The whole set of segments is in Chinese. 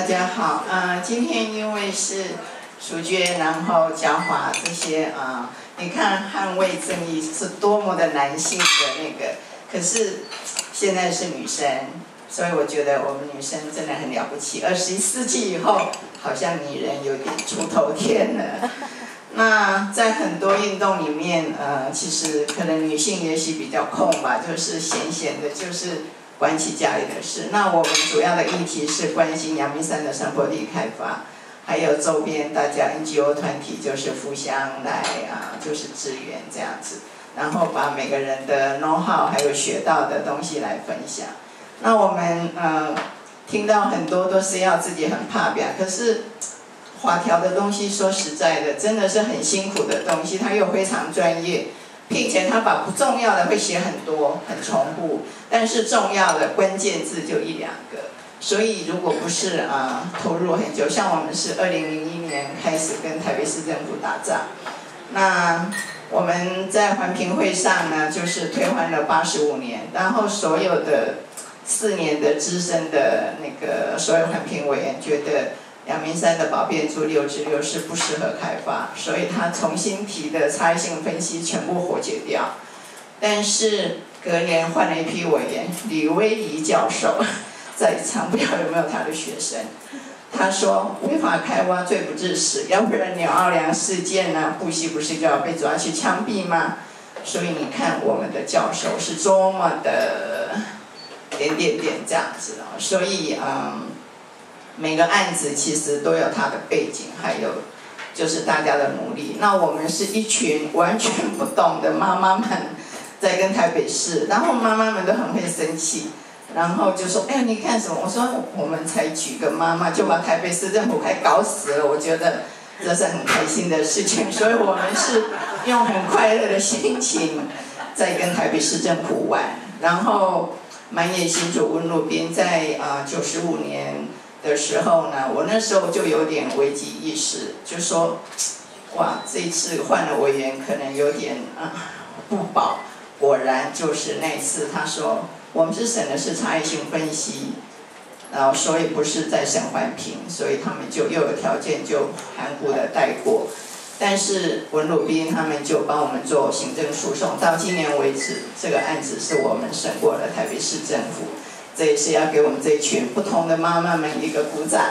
家好。今天因为是淑娟，然后嘉华这些你看捍卫正义是多么的男性的那个，可是现在是女生，所以我觉得我们女生真的很了不起。21世纪以后，好像女人有点出头天了。那在很多运动里面，其实可能女性也许比较空吧，就是闲闲的，就是管起家里的事。那我们主要的议题是关心阳明山的山坡地开发，还有周边大家 NGO 团体就是互相来就是支援这样子，然后把每个人的 know how 还有学到的东西来分享。那我们听到很多都是要自己很怕表，可是华条的东西说实在的，真的是很辛苦的东西，它又非常专业，并且它把不重要的会写很多，很重复，但是重要的关键字就1、2个。所以如果不是投入很久，像我们是2001年开始跟台北市政府打仗，那我们在环评会上呢，就是推翻了85年，然后所有的4年的资深的那个所有环评委员觉得阳明山的宝变株6之6是不适合开发，所以他重新提的差异性分析全部否决掉。但是隔年换了一批委员，李威仪教授在场，不知道有没有他的学生，他说违法开挖罪不至死，要不然鸟奥良事件呢，布希不是就要被抓去枪毙吗？所以你看我们的教授是多么的点这样子所以每个案子其实都有它的背景，还有就是大家的努力。那我们是一群完全不懂的妈妈们在跟台北市，然后妈妈们都很会生气，然后就说：“哎，你看什么？”我说：“我们才举个妈妈就把台北市政府快搞死了。”我觉得这是很开心的事情，所以我们是用很快乐的心情在跟台北市政府玩。然后满野新竹温路边在95年的时候呢，我那时候就有点危机意识，就说：“哇，这一次换了委员可能有点不保。”果然就是那次他说。我们是审的是差异性分析，然后所以不是在审环评，所以他们就又有条件就含糊的带过。但是文鲁彬他们就帮我们做行政诉讼，到今年为止，这个案子是我们审过了台北市政府，这也是要给我们这一群不同的妈妈们一个鼓掌。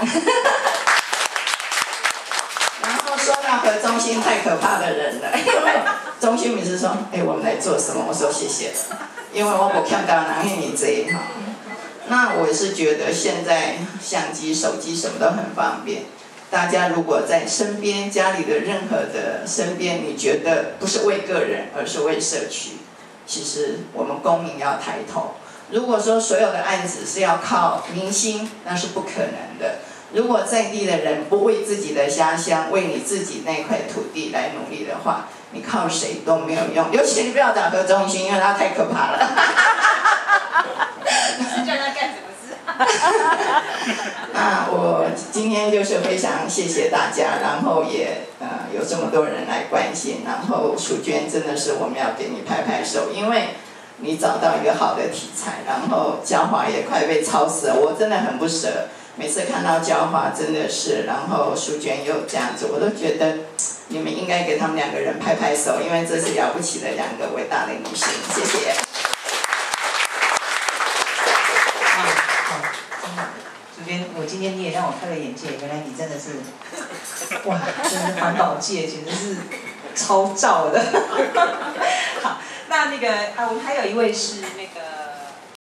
然后说到何中心太可怕的人了，因为中心每次说：“我们来做什么？”我说：“谢谢。”因为我不看到哪里你这那我是觉得现在相机、手机什么都很方便。大家如果在身边、家里的任何的身边，你觉得不是为个人，而是为社区，其实我们公民要抬头。如果说所有的案子是要靠明星，那是不可能的。如果在地的人不为自己的家乡、为你自己那块土地来努力的话，你靠谁都没有用。尤其你不要找何中心，因为他太可怕了。 你叫他干什么事？ 那我今天就是非常谢谢大家，然后也有这么多人来关心，然后淑娟真的是我们要给你拍拍手，因为你找到一个好的题材，然后嘉华也快被超死了，我真的很不舍。每次看到嘉华真的是，然后淑娟又这样子，我都觉得你们应该给他们2个人拍拍手，因为这是了不起的2个伟大的女性。谢谢。 淑娟，我今天你也让我开了眼界，原来你真的是，哇，真的环保界简直是超照的。好，那个我们还有一位是那个。